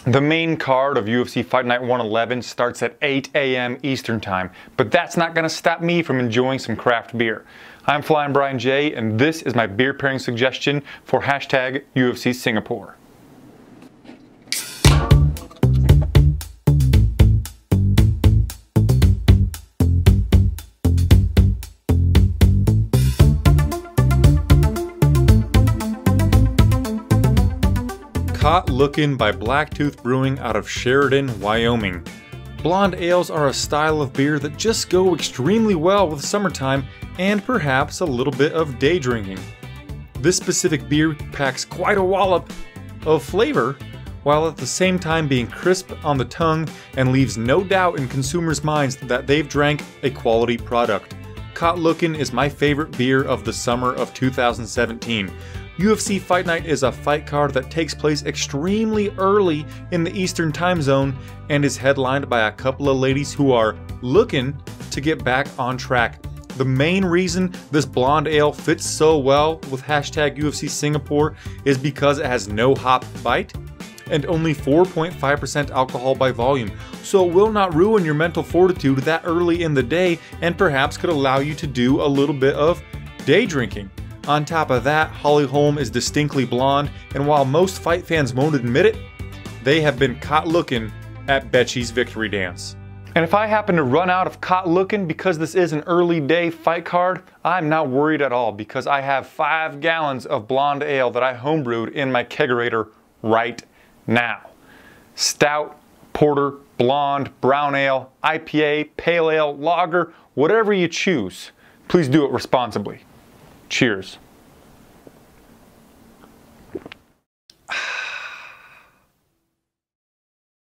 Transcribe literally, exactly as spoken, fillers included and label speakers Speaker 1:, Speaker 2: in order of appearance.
Speaker 1: The main card of U F C Fight Night one eleven starts at eight A M Eastern Time, but that's not going to stop me from enjoying some craft beer. I'm Flyin Brian J, and this is my beer pairing suggestion for hashtag U F C Singapore. Caught Lookin by Blacktooth Brewing out of Sheridan, Wyoming. Blonde ales are a style of beer that just go extremely well with summertime and perhaps a little bit of day drinking. This specific beer packs quite a wallop of flavor while at the same time being crisp on the tongue and leaves no doubt in consumers' minds that they've drank a quality product. Caught Lookin is my favorite beer of the summer of two thousand seventeen. U F C Fight Night is a fight card that takes place extremely early in the Eastern Time Zone and is headlined by a couple of ladies who are looking to get back on track. The main reason this blonde ale fits so well with hashtag U F C Singapore is because it has no hop bite and only four point five percent alcohol by volume, so it will not ruin your mental fortitude that early in the day and perhaps could allow you to do a little bit of day drinking. On top of that, Holly Holm is distinctly blonde, and while most fight fans won't admit it, they have been caught looking at Betchy's victory dance. And if I happen to run out of caught looking because this is an early day fight card, I'm not worried at all because I have five gallons of blonde ale that I homebrewed in my kegerator right now. Stout, porter, blonde, brown ale, I P A, pale ale, lager, whatever you choose, please do it responsibly. Cheers.